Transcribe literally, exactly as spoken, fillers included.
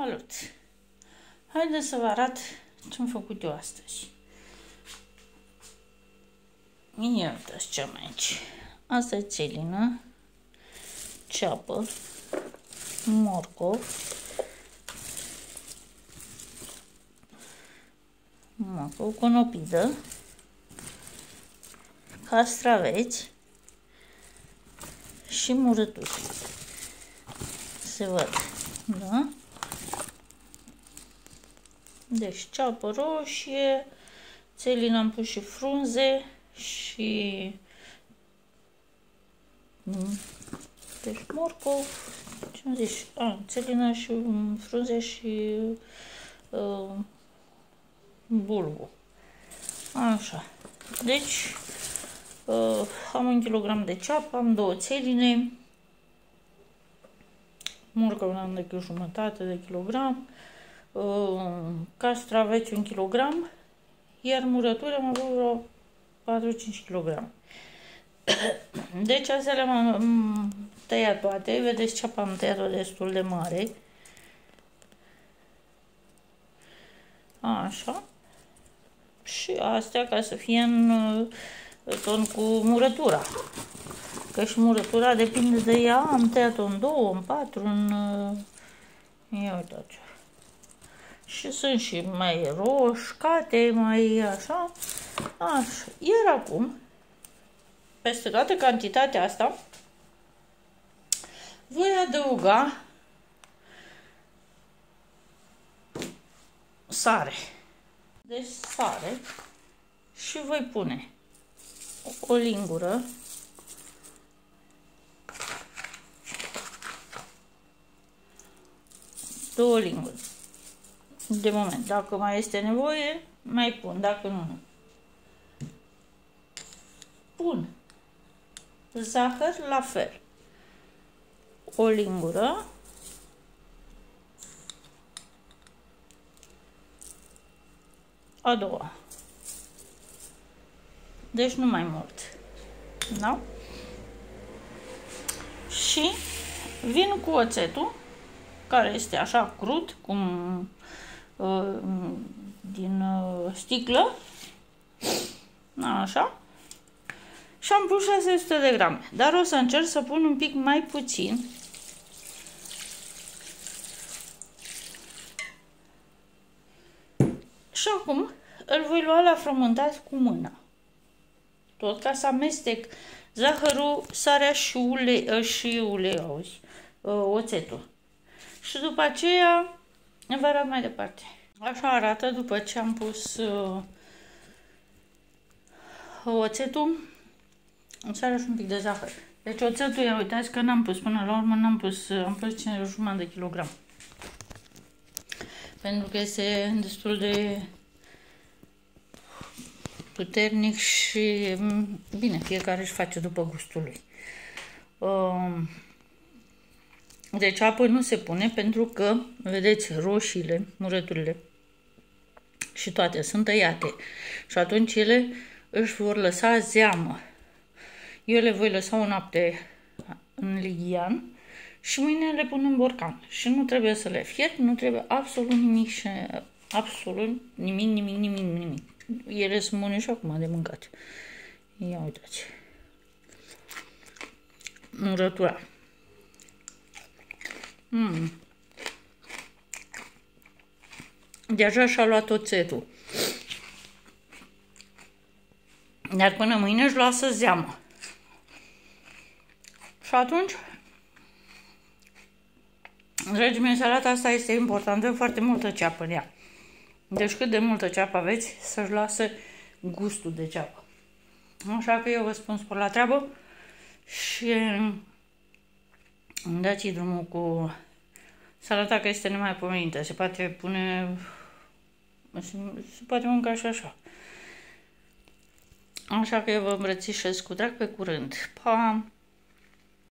Salut! Haideți să vă arăt ce am făcut eu astăzi. Ia uitați ce am aici. Asta e țelină, ceapă, morcov, morcov, conopidă, castraveți și murături. Se văd, da? Deci ceapă roșie, țelină am pus și frunze și deci morcov, ce am zis? A, țelină și frunze și uh, bulgur. Așa. Deci uh, am un kilogram de ceapă, am două țeline, morcov am de jumătate de kilogram, uh, castraveți un kilogram, iar murături am avut vreo patru-cinci kilograme. Deci astea le-am tăiat toate. Vedeți, ceapa am tăiat-o destul de mare. Așa. Și astea ca să fie în ton cu murătura. Că și murătura depinde de ea. Am tăiat-o în două, în patru, în... Ia uitați. Și sunt și mai roșcate, mai așa. Așa. Iar acum, peste toată cantitatea asta, voi adăuga sare. Deci sare și voi pune o lingură, două linguri. De moment, dacă mai este nevoie, mai pun, dacă nu, nu. Pun zahăr la fel. O lingură. A doua. Deci nu mai mult. Da? Și vin cu oțetul, care este așa crud, cum uh, din uh, sticlă. Așa. Și am pus șase sute de grame, dar o să încerc să pun un pic mai puțin. Și acum îl voi lua la frământat cu mâna. Tot ca să amestec zahărul, sarea și ulei, și ulei, auzi, oțetul. Și după aceea vă arăt mai departe. Așa arată după ce am pus uh, oțetul, sarea și un pic de zahăr. Deci oțetul, ia uitați că n-am pus până la urmă, n-am pus, am pus jumătate de kilogram. Pentru că este destul de puternic și bine, fiecare își face după gustul lui. Deci apă nu se pune pentru că, vedeți, roșiile, murăturile și toate sunt tăiate și atunci ele își vor lăsa zeamă. Eu le voi lăsa o noapte în lighean și mâine le pun în borcan. Și nu trebuie să le fiert, nu trebuie absolut nimic și absolut nimic, nimic, nimic, nimic. Ele sunt bune și acum de mâncat. Ia uitați. Murătura. Mm. Deja și-a luat oțetul. Dar până mâine își lasă zeamă. Și atunci, dragii mei, salata asta este importantă, foarte multă ceapă în ea. Deci cât de multă ceapă aveți, să-și lasă gustul de ceapă. Așa că eu vă spun spor la treabă și îmi dați drumul cu salata, că este nemaipomenită. Se poate pune, se, se poate mânca și așa. Așa că eu vă îmbrățișez cu drag, pe curând. Pa!